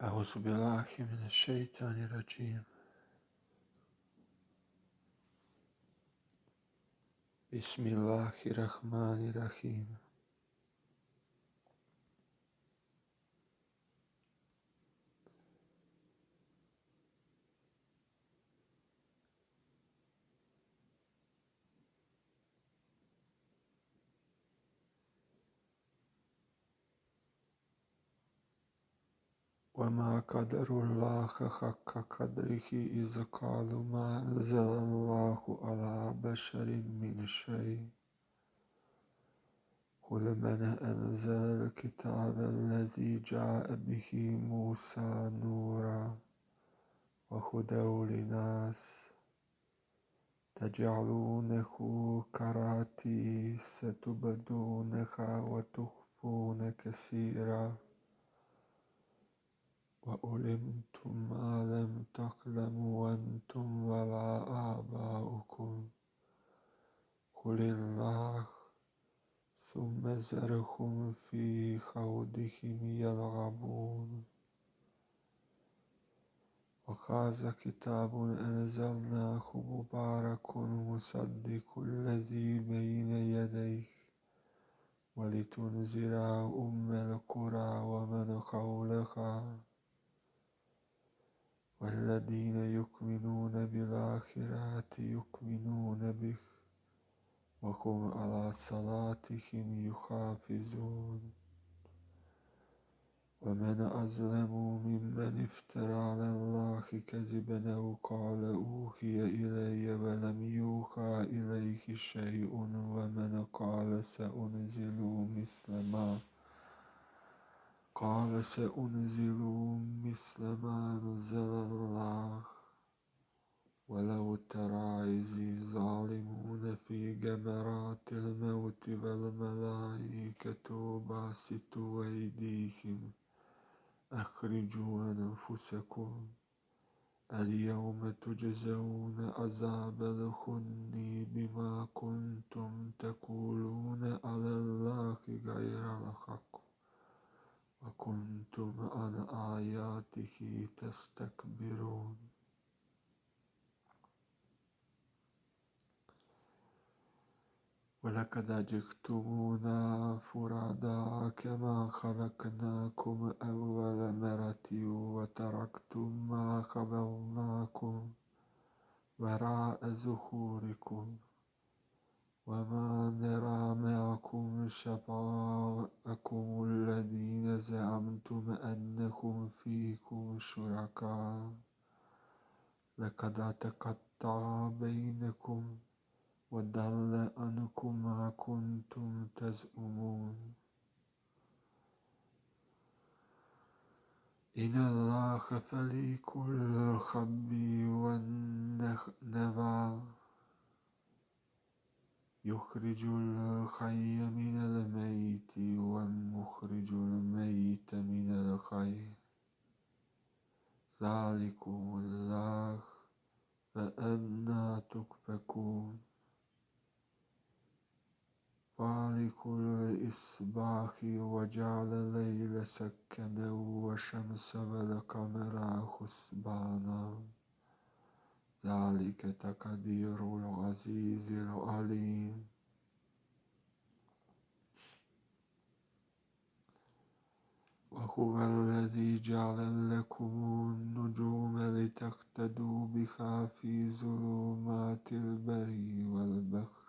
أعوذ بالله من الشيطان الرجيم. بسم الله الرحمن الرحيم. وما قدر الله حق قدره إذ قالوا ما أنزل الله على بشر من شيء قل من أنزل الكتاب الذي جاء به موسى نورا وهدى للناس تجعلونه كراتيس تبدونها وتخفون كثيرا وعلمتم ما لم تعلموا أنتم ولا آباؤكم قل الله ثم ذرهم في خوضهم يلعبون. وهذا كتاب أنزلناه مبارك مصدق الذي بين يديه ولتنذر القرى ومن حولها والذين يؤمنون بالآخرة يؤمنون به وهم على صلاتهم يحافظون. ومن أظلم ممن افترى على الله كذبا أو قال أوحي إلي ولم يوحى إليه شيء ومن قال سأنزل مثل ما أنزل الله. ولو ترى إذ الظالمون في غمرات الموت والملائكة باسطوا أيديهم أخرجوا أنفسكم اليوم تجزون عذاب الهون بما كنتم تقولون على الله غير الحق وكنتم عن آياته تستكبرون. ولقد جئتمونا فرادا كما خلقناكم أول مرة وتركتم ما خولناكم وراء ظهوركم وما نرى معكم شفعاءكم الذين زعمتم أنهم فيكم شركاء لقد تقطع بينكم وضل عنكم ما كنتم تزعمون. إن الله فليق الحب والنوى يخرج الحي من الميت ومخرج الميت من الحي ذلكم الله فأنى تؤفكون. فالق الإصباح وجعل الليل سكنا والشمس والقمر حسبانا ذلك تقدير العزيز العليم. وهو الذي جعل لكم النجوم لتهتدوا بها في ظلمات البر والبحر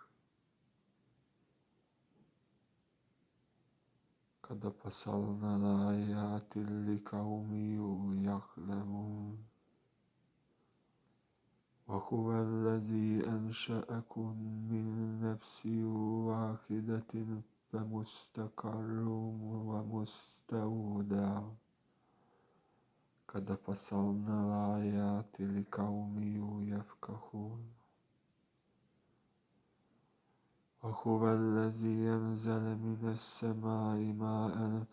قد فصلنا الآيات لقوم يعلمون. وهو الذي أنشأكم من نفس واحدة فمستقر ومستودع قد فصلنا الآيات لقوم يفقهون. وهو الذي أنزل من السماء ماء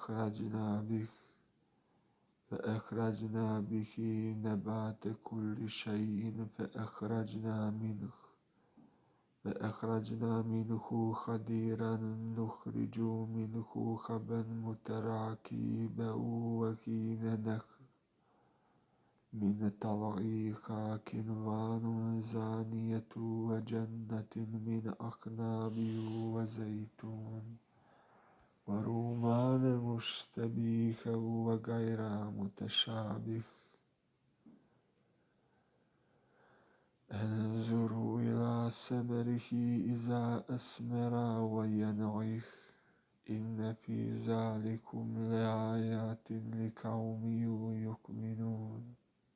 فأخرجنا به نبات كل شيء فأخرجنا منه خضيرا نخرج منه خبا متراكبا وكين نخل من طلعها كنوان زانية وجنة من أعناب وزيتون ورمان مشتبيها وغير متشابه انظروا إلى ثمره إذا أثمر وينعه إن في ذلكم لآيات لقوم يؤمنون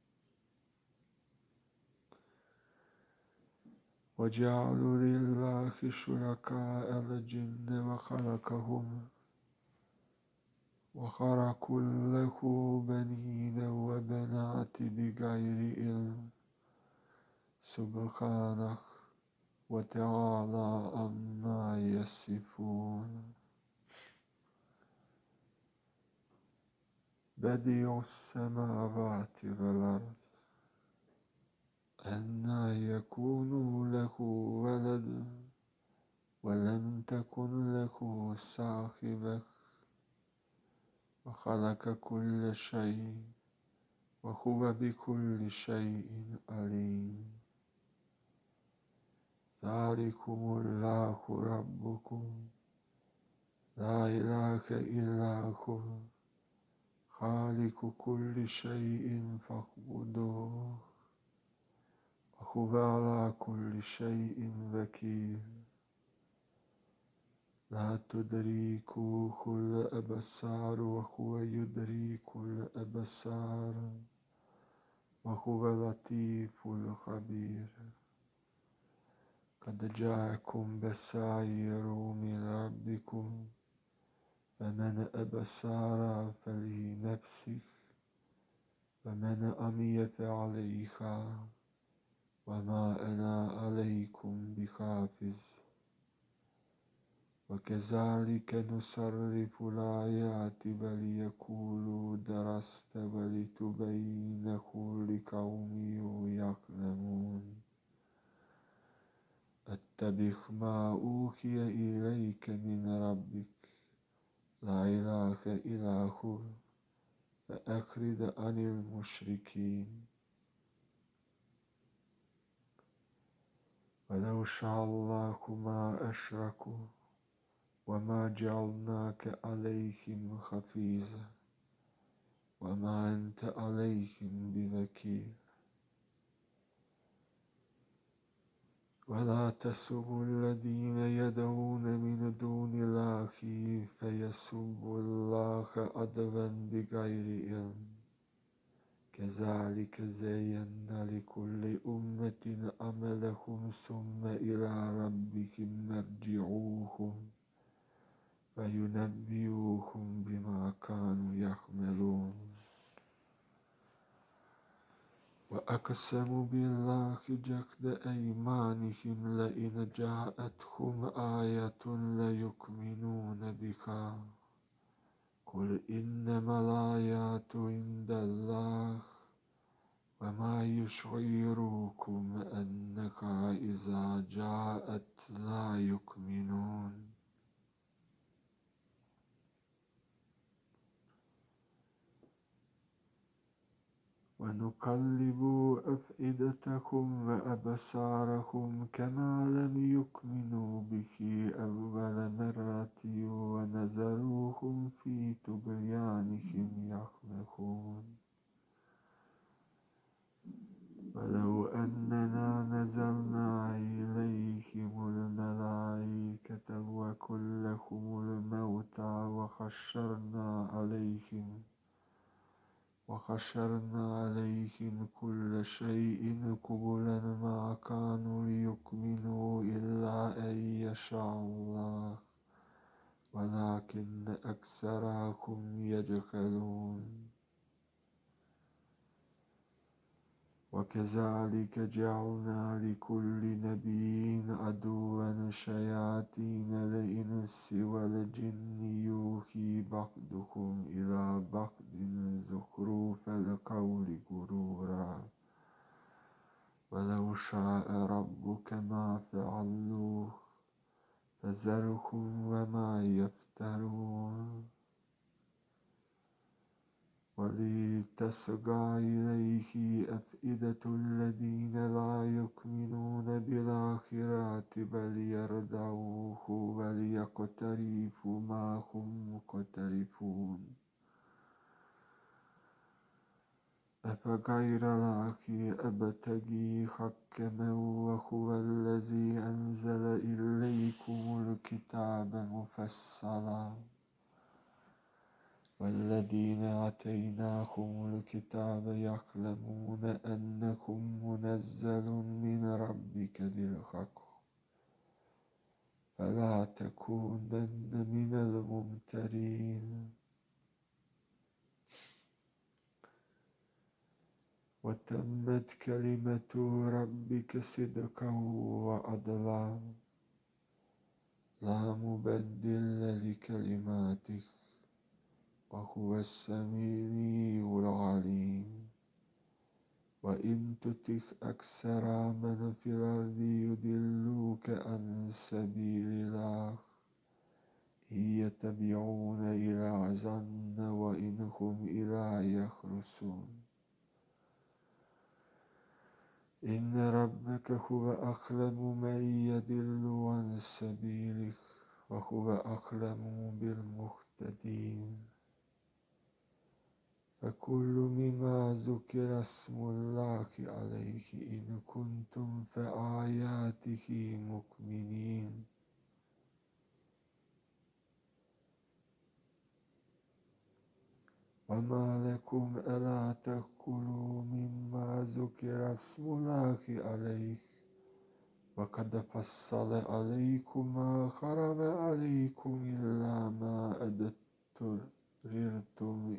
وجعلوا لله شركاء الجن وخلقهم وخرقوا له بنين وبنات بغير علم سبحانه وتعالى عما يصفون بديع السماوات والأرض أنى يكون له ولد ولم تكن له صاحبة وخلق كل شيء وهو بكل شيء عليم ذلكم الله ربكم لا إله إلا هو خالق كل شيء فاعبدوه وهو على كل شيء وكيل لا تدركوه الأبصار وهو يدرك الأبصار وهو اللطيف الخبير قد جاءكم بصائر من ربكم فمن أبصر فلنفسه ومن عمي فعليها وما أنا عليكم بحافظ وكذلك نصرف الآيات وليقولوا درست ولتبينه لقوم يعلمون اتبع ما أوحي إليك من ربك لا إله إلا هو فأعرض عن المشركين ولو شاء الله ما أشركوا وما جعلناك عليهم حفيظا وما أنت عليهم بوكيل ولا تسبوا الذين يدعون من دون الله فيسبوا الله عدوا بغير علم كذلك زينا لكل أمة عملهم ثم إلى ربهم مرجعوهم فينبئوهم بما كانوا يعملون وأقسموا بالله جهد أيمانهم لئن جاءتهم آية ليؤمنون بها قل إنما الآيات عند الله وما يشعركم أنها إذا جاءت لا يؤمنون ونقلب أفئدتهم وأبصارهم كما لم يؤمنوا به أول مرة ونذرهم في طغيانهم يعمهون ولو أننا نزلنا إليهم الملائكة وكلهم الموتى وحشرنا عليهم كل شيء قبلا ما كانوا ليؤمنوا إلا أن يشاء الله ولكن أكثرهم يجهلون وكذلك جعلنا لكل نبي عدوا شياطين الإنس والجن يوحي بعضهم إلى بعض زخرف القول غرورا ولو شاء ربك ما فعلوه فذرهم وما يفترون ولتصغى إليه أفئدة الذين لا يؤمنون بالآخرة فليرضوه وليقترفوا ما هم مقترفون أفغير الله أبتغي حكما وهو الذي أنزل إليكم الكتاب مفصلا والذين آتيناهم الكتاب يعلمون أنه منزل من ربك بالحق فلا تكونن من الممترين وتمت كلمة ربك صدقا وعدلا لا مبدل لكلماته وهو السميع العليم وإن تطع أكثر من في الأرض يضلوك عن سبيل الله إن يتبعون إلا الظن وإن هم إلا يخرصون إن ربك هو أعلم من يضل عن سبيله وهو أعلم بالمهتدين فكل مما ذكر اسم الله عليه إن كنتم بآياته مؤمنين وما لكم ألا تأكلوا مما ذكر اسم الله عليه وقد فصل عليكم ما حرم عليكم إلا ما اضطررتم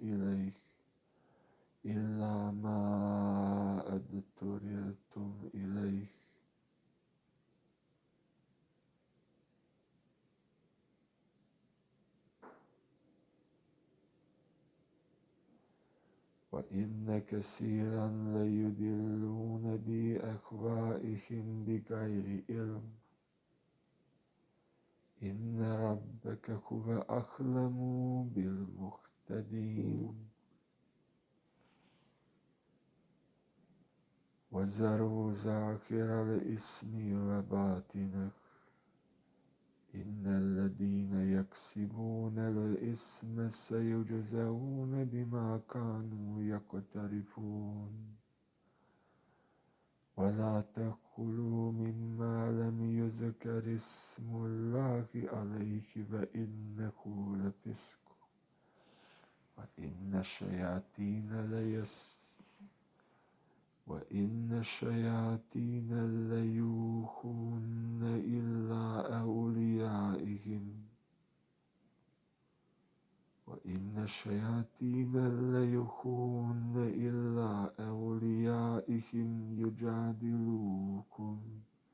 إليه وإن كثيرا ليضلون بأهوائهم بغير علم إن ربك هو أعلم بالمهتدين وذروا ظاهر الإثم وباطنه إن الذين يكسبون الإثم سيجزون بما كانوا يقترفون ولا تأكلوا مما لم يذكر اسم الله عليه فإنه لفسق وإن الشياطين ليوحون إلى أوليائهم يجادلوكم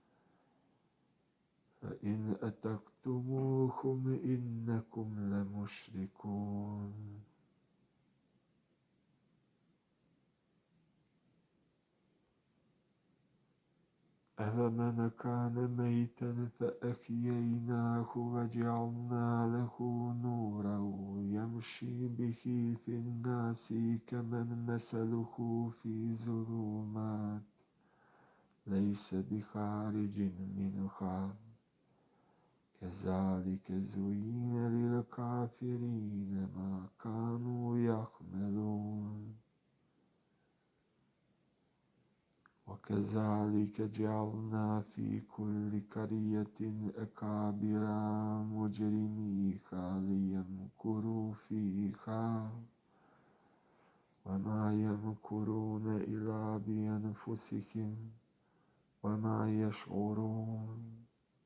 فإن أطعتموهم إنكم لمشركون أفمن كان ميتا فأحييناه وجعلنا له نورا يمشي به في الناس كمن مثله في ظلمات ليس بخارج منها كذلك زين للكافرين ما كانوا يعملون وكذلك جعلنا في كل قرية أكابر مجرميها ليمكروا فيها وما يمكرون إلا بأنفسهم وما يشعرون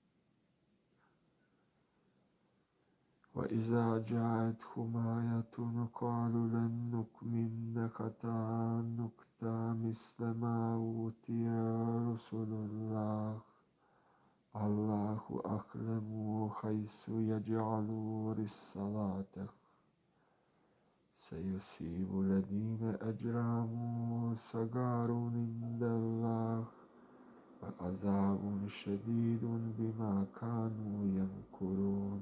وإذا جاءتهم آية قالوا لن نؤمن حتى نؤتى مثل ما أوتي رسل الله الله أعلم حيث يجعل رسالته سيصيب الذين أجرموا صغار عند الله وعذاب شديد بما كانوا يمكرون.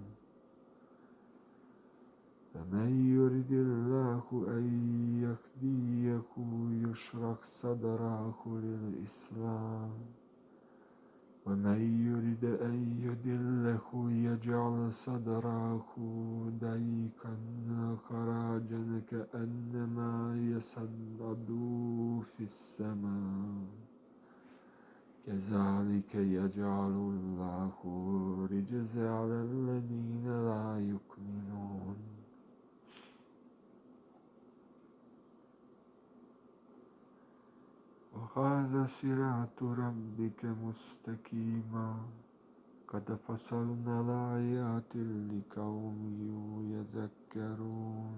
فمن يرد الله أن يهديه يشرح صدره للإسلام، ومن يرد أن يضله يجعل صدره ضيقا حرجا كأنما يصعد في السماء. كذلك يجعل الله الرجز على الذين لا يؤمنون. وهذا صراط ربك مستقيما قد فصلنا الآيات لقوم يذكرون.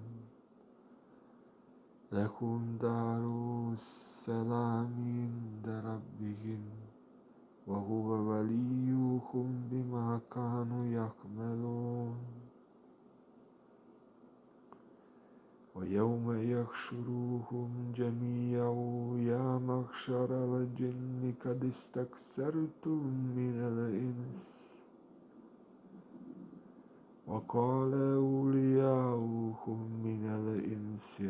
لهم دار السلام عند ربهم وهو وليهم بما كانوا يعملون. ويوم يحشرهم جميعا يا معشر الجن قد استكثرتم من الإنس، وقال أولياؤهم من الإنس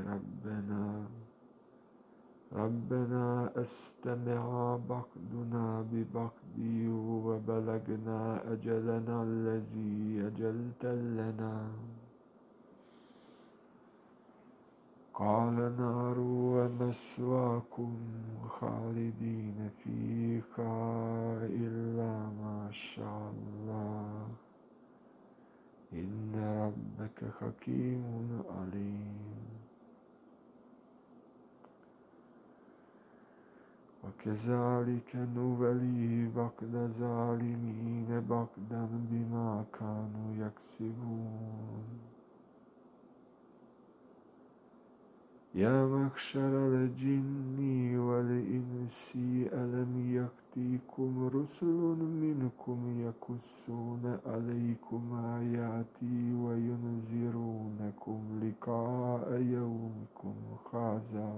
ربنا استمع بعضنا ببعض وبلغنا أجلنا الذي أجلت لنا. قال نار ومثواكم خالدين فيها إلا ما شاء الله إن ربك حكيم عليم. وكذلك نولي بعض الظالمين بعضا بما كانوا يكسبون. يا معشر الجن والإنس ألم يأتكم رسل منكم يقصون عليكم آياتي وينذرونكم لقاء يومكم هذا؟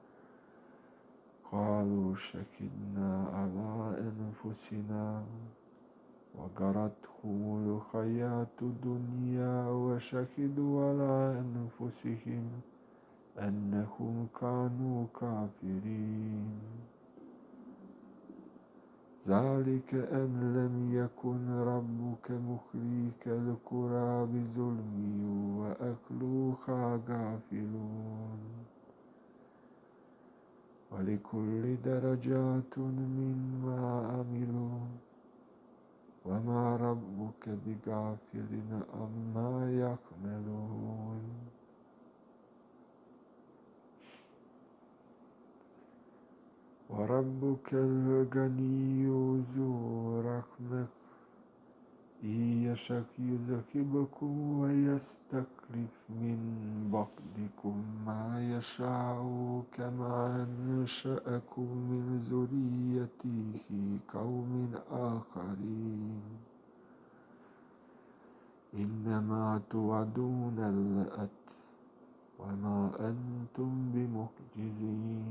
قالوا شهدنا على أنفسنا وغرتهم الحياة الدنيا وشهدوا على أنفسهم أنهم كانوا كافرين. ذلك أن لم يكن ربك مهلك القرى بظلم وأهلها غافلون. ولكل درجات مما عملوا وما ربك بغافل عما يعملون. وربك الغني ذو رحمة إن يشأ يذهبكم ويستخلف من بعدكم ما يشاء كما أنشأكم من ذريته قوم آخرين. إنما توعدون لآت وما أنتم بمعجزين.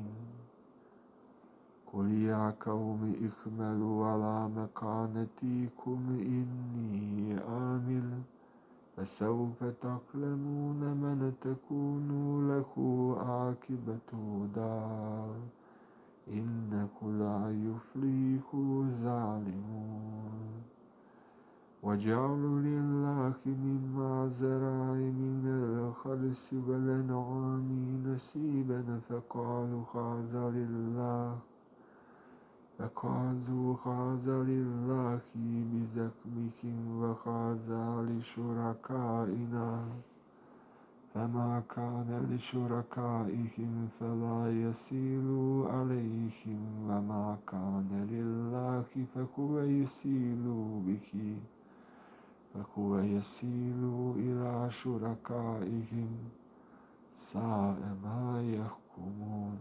قل يا قوم اعملوا على مكانتكم إني عامل فسوف تعلمون من تكون له عاقبة الدار إنه لا يفلح الظالمون. وجعلوا لله مما زرع من الحرث والأنعام نصيبا فقالوا هذا لله بزعمهم وهذا لشركائنا فما كان لشركائهم فلا يصل عليهم وما كان لله فهو يصل إلى شركائهم ساء ما يحكمون.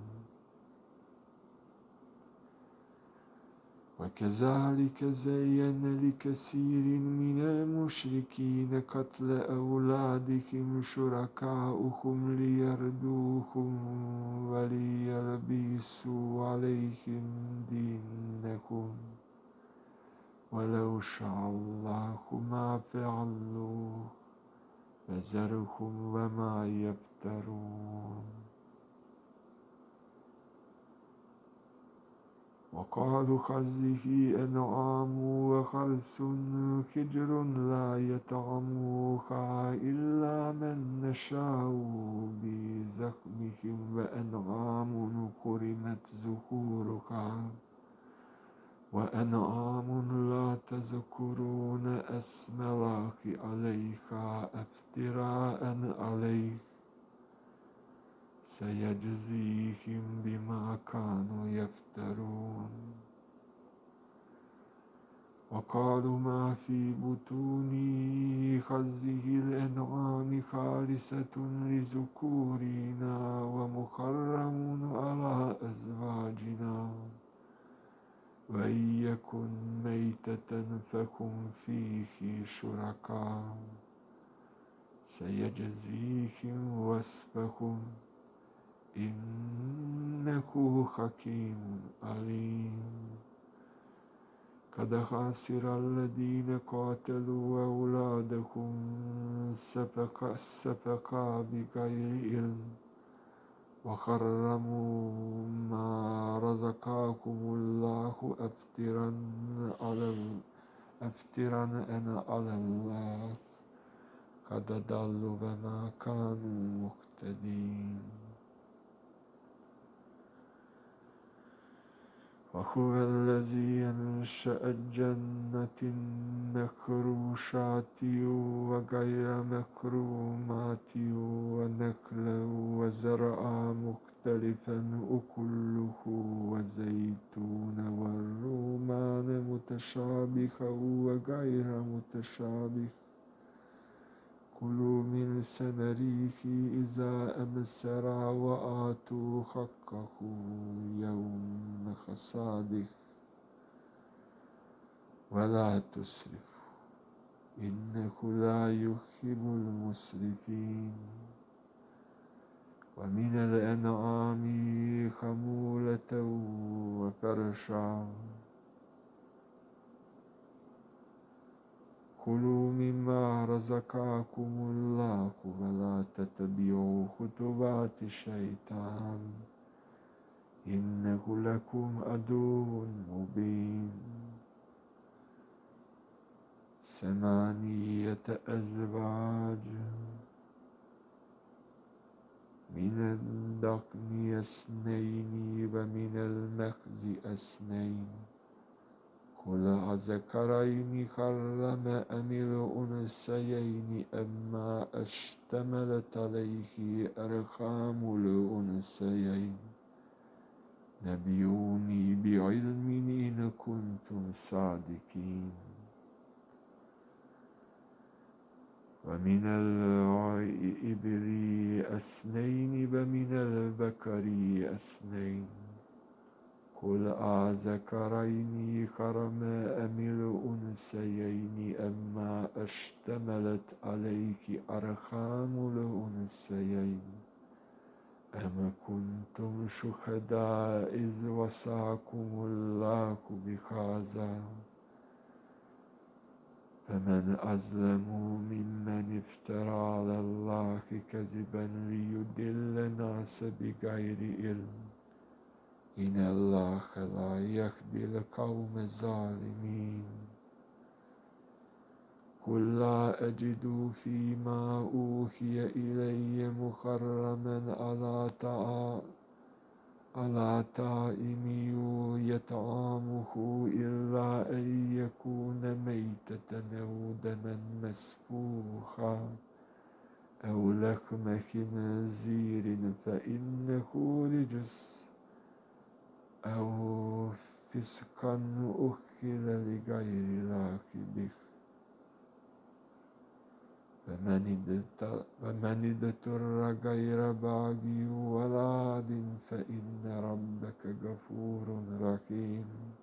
وكذلك زين لكثير من المشركين قتل أولادهم شركاؤهم ليردوهم وليلبسوا يلبسوا عليهم دينكم ولو شاء الله ما فعلوه فذرهم وما يفترون. وقالوا هذه أنعام وحرث حجر لا يطعمها إلا من نشاء بزعمهم وأنعام حرمت ظهورها وأنعام لا تذكرون اسم الله عليها افتراء عليه سيجزيهم بما كانوا يفترون. وقالوا ما في بطون هذه الأنعام خالصة لذكورنا ومحرم على أزواجنا وإن يكن ميتة فهم فيه شركاء سيجزيهم وصفهم إنه حكيم عليم. قد خسر الذين قاتلوا أولادهم سفكا بغير علم وحرموا ما رزقهم الله أفترا على الله قد ضلوا وما كانوا مهتدين. وهو الذي أنشأ الجنة مخروشات وغير مخرومات ونخلا وزرعا مختلفا أكله وزيتون والرمان متشابها وغير متشابه كلوا من ثمره إذا أمسر وآتوا حقه يوم حصاده ولا تسرفوا إنه لا يحب المسرفين. ومن الأنعام حمولة وفرشا كلوا مما رزقكم الله ولا تتبعوا خطوات الشيطان إنه لكم عدو مبين. 8 أزواج من الضأن 2 ومن المعز 2 قل أذكرين حرم أم الأنثيين أما اشتملت عليه أرحام الأنثيين نبئوني بعلم إن كنتم صادقين. ومن الإبل 2 ومن البقر 2 قل أذكرين حرم أم الأنثيين أما اشتملت عليه أرحام الأنثيين أم كنتم شهداء إذ وصاكم الله بهذا فمن أظلم ممن افترى على الله كذبا ليضل الناس بغير علم إن الله لا يهدي القوم الظالمين. قل لا أجد فيما أوحي إلي محرما على طاعم يطعمه إلا أن يكون ميتة أو دما مسفوحا أو لحم خنزير فإنه رجس أو فسقا أكل لغير الله به فمن اضطر غير باغ ولا عاد فإن ربك غفور رحيم.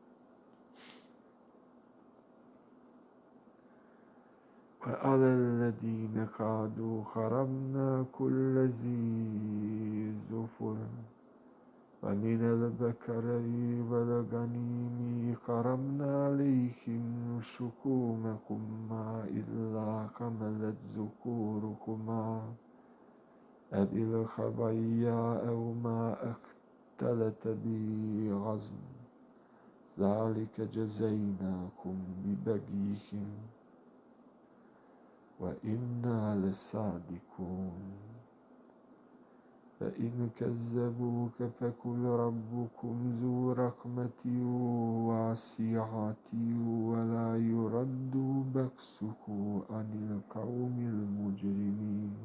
وعلى الذين هادوا حرمنا كل ذي ظفر ومن البكرين والغنيم حرمنا عليكم شحومهما إلا حملت ظهورهما أو الخبايا أو ما اختلط به عظم ذلك جزيناكم ببغيهم وإنا لصادقون فإن كذبوك فقل ربكم ذو رحمة واسعة ولا يرد بأسه عن القوم المجرمين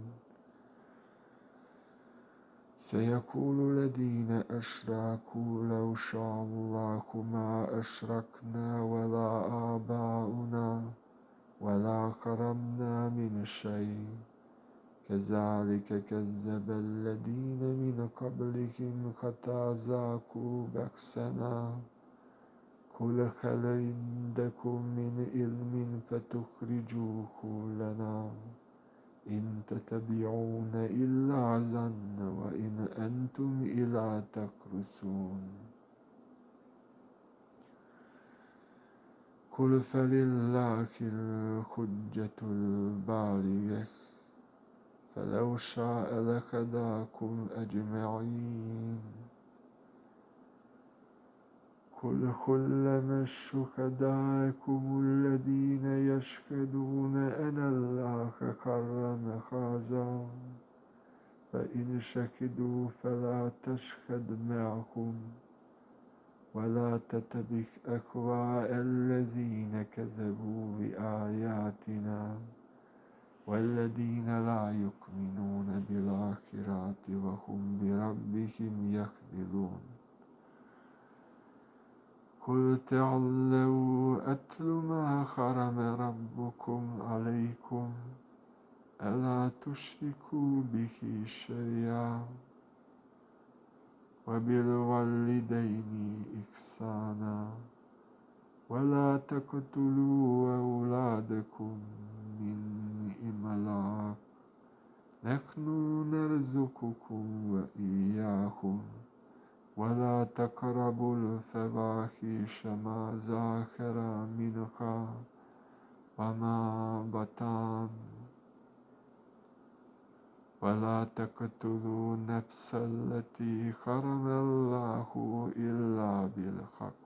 سيقول الذين أشركوا لو شاء الله ما أشركنا ولا آباؤنا ولا حرمنا من شيء كذلك كذب الذين من قبلهم حتى ذاقوا بأسنا قل هل عندكم من علم فتخرجوه لنا إن تتبعون إلا ظن وإن أنتم إلا تخرصون قل فلله الحجة البالغة فلو شاء لهداكم أجمعين قل لمن شهداءكم الذين يشهدون أن الله حرم هذا فإن شهدوا فلا تشهد معهم ولا تتبع أهواء الذين كذبوا بآياتنا والذين لا يؤمنون بالآخرة وهم بربهم يعدلون قل تعالوا أتل ما حرم ربكم عليكم ألا تشركوا به شيئا وبالوالدين إحسانا ولا تقتلوا أولادكم من إملاق نحن نرزقكم وإياكم ولا تقربوا الفواحش ما ظهر منها وما بطن ولا تقتلوا النفس التي حرم الله إلا بالحق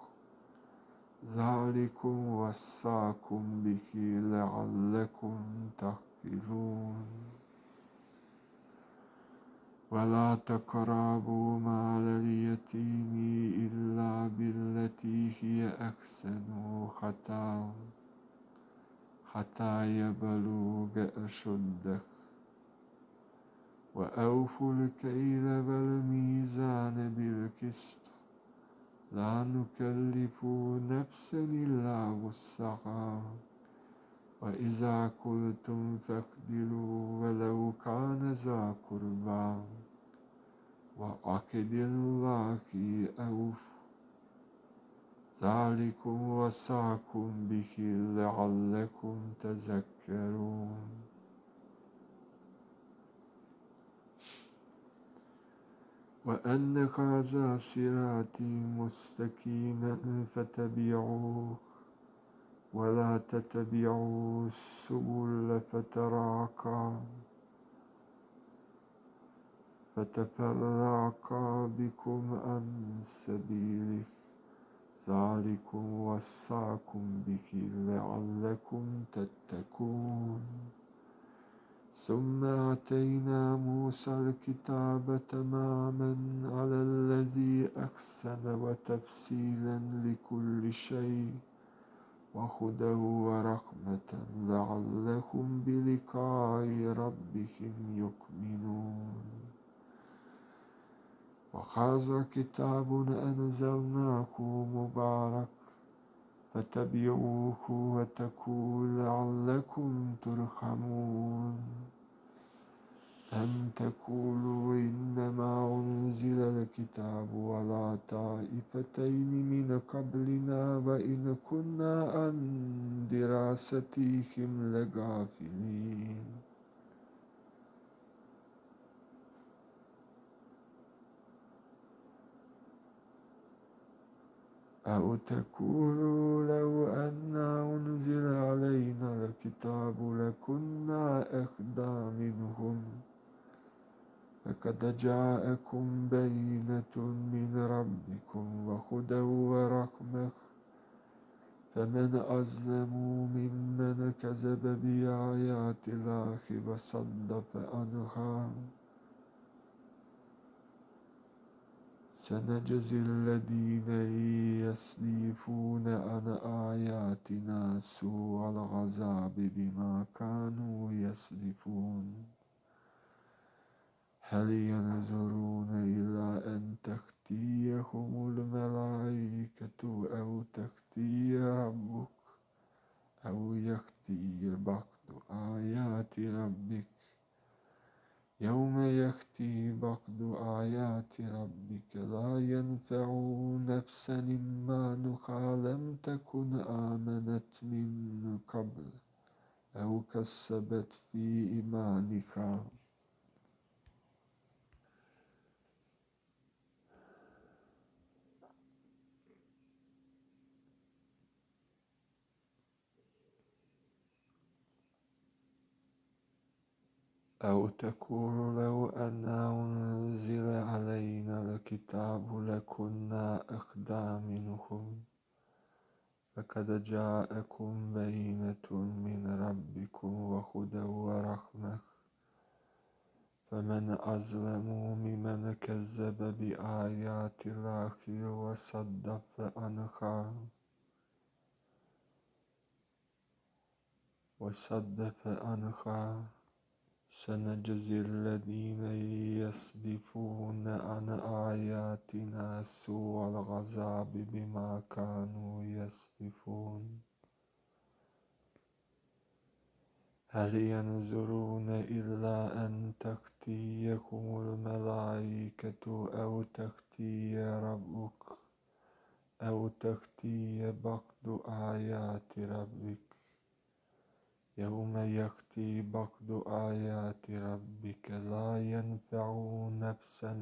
ذلكم وصاكم به لعلكم تعقلون ولا تقربوا مال اليتيم إلا بالتي هي أحسن حتى يبلغ أشده وأوفوا الكيل والميزان بالقسط لا نكلف نفسا إلا وسعها وإذا قلتم فاعدلوا ولو كان ذا قربى وعهد الله أوفوا ذلكم وصاكم به لعلكم تذكرون وأن هذا صراطي مستقيما فاتبعوه ولا تتبعوا السبل فتفرق بكم عن سبيله ذلكم وصاكم به لعلكم تتقون ثم آتينا موسى الكتاب تماما على الذي أحسن وتفصيلا لكل شيء وهدى ورحمة لعلهم بلقاء ربهم يؤمنون وهذا كتاب أنزلناه مبارك فاتبعوه واتقوا لعلكم ترحمون أن تقولوا إنما أنزل الكتاب على طائفتين من قبلنا وإن كنا عن دراستهم لغافلين أو تقولوا لو أن أنزل علينا الكتاب لكنا أهدى منهم، فقد جاءكم بينة من ربكم وهدى ورحمة، فمن أظلم ممن كذب بآيات الله وصدف عنها. سنجزي الذين يصدفون عن آياتنا سوء العذاب بما كانوا يصدفون. هل ينظرون إلا أن تأتيهم الملائكة أو تأتي ربك أو يأتي بعض آيات ربك؟ يوم يأتي بعض آيات ربك لا ينفع نفسا إيمانها لم تكن آمنت من قبل أو كسبت في إيمانها. أو تقول لو أن أنزل علينا الكتاب لكنا أهدى منهم، فقد جاءكم بينة من ربكم وهدى ورحمة، فمن أظلم ممن كذب بآيات الله وصدف عنها. سنجزي الذين يصدفون عن آياتنا سوء العذاب بما كانوا يصدفون. هل ينظرون إلا أن تأتيهم الملائكة أو تأتي ربك أو تأتي بعض آيات ربك؟ يوم يأتي بعض آيات ربك لا ينفع نفسا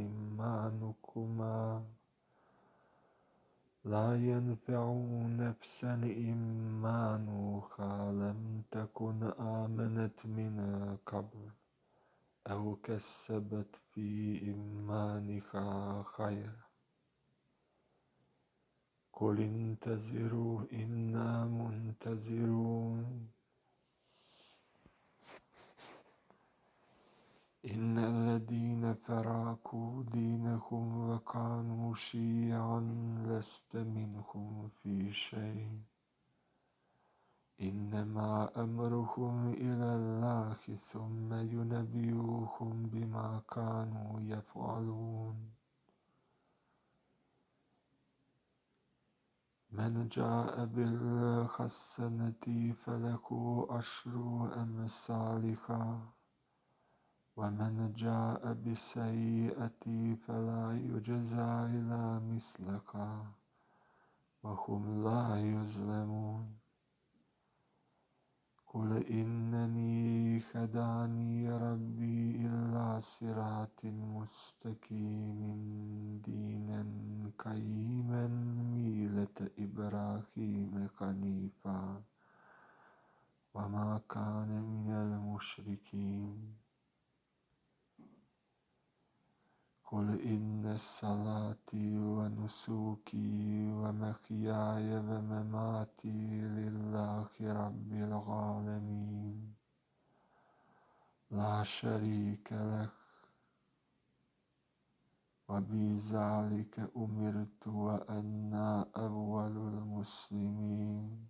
إيمانها لم تكن آمنت من قبل أو كسبت في إيمانها خيرا. قل انتظروا إنا منتظرون. إن الذين فرقوا دينهم وكانوا شيعا لست منهم في شيء، إنما أمرهم إلى الله ثم ينبئهم بما كانوا يفعلون. من جاء بالحسنة فله عشر أمثالها، ومن جاء بالسيئة فلا يجزى إلا مثلها وهم لا يظلمون. قل إنني هداني ربي إلى صراط مستقيم دينا قيما ملة إبراهيم حنيفا وما كان من المشركين. قل إن صلاتي ونسكي ومحياي ومماتي لله رب العالمين لا شريك له، وبذلك أمرت وأنا أول المسلمين.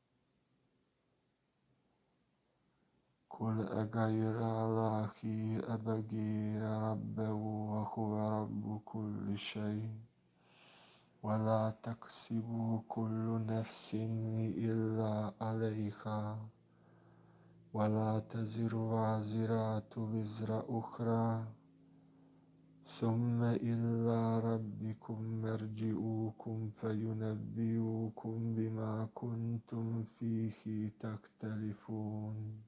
قل أغير الله أبغي ربا وهو رب كل شيء، ولا تكسب كل نفس إلا عليها، ولا تزر وازرة وزر أخرى، ثم إلى ربكم مرجعكم فينبئكم بما كنتم فيه تختلفون.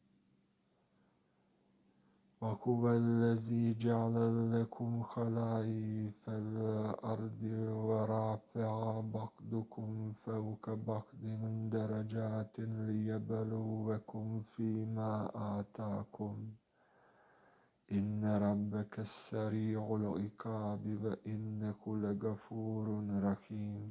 وهو الذي جعل لكم خلائف الأرض ورفع بعضكم أقدم درجات ليبلوكم فيما آتاكم إن ربك السريع العقاب وإنه لغفور رحيم